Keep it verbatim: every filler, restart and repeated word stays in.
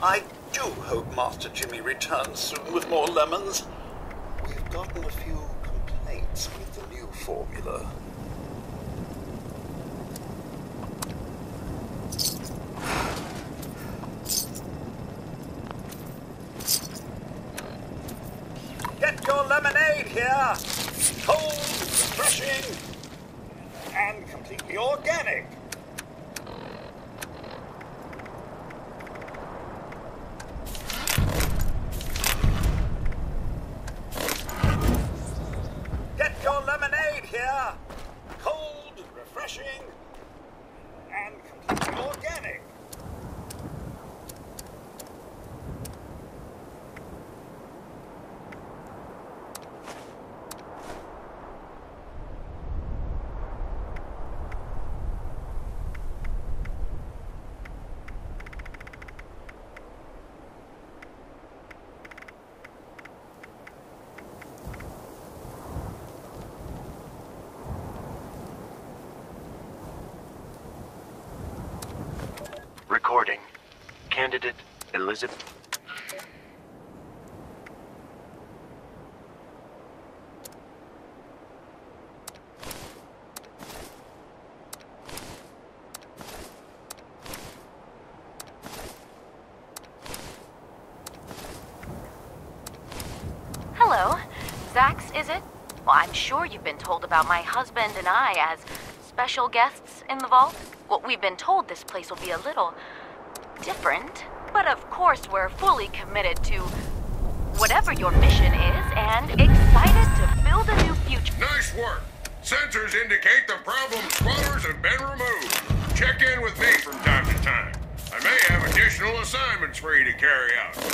I do hope Master Jimmy returns soon with more lemons. We've gotten a few complaints with the new formula. Get your lemonade here! Cold, refreshing, and completely organic. Get your lemonade here! Cold, refreshing, and completely organic. Recording. Candidate Elizabeth. Hello. Zax, is it? Well, I'm sure you've been told about my husband and I as special guests in the vault. Well, we've been told this place will be a little different, but of course we're fully committed to whatever your mission is and excited to build a new future. Nice work. Sensors indicate the problem spotters have been removed. Check in with me from time to time. I may have additional assignments for you to carry out.